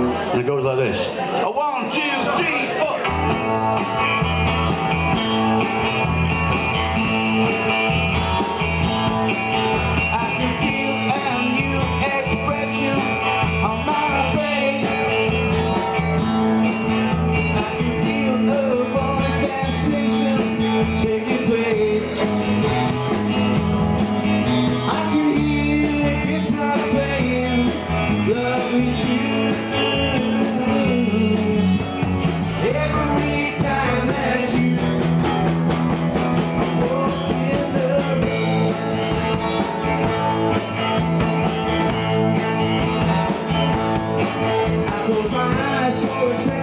And it goes like this. A 1, 2, 3, 4. I can feel a new expression on my face. I can feel a boy sensation taking place. I can hear guitar playing lovely tunes. Every time that you walk in the room, I close my eyes for a second.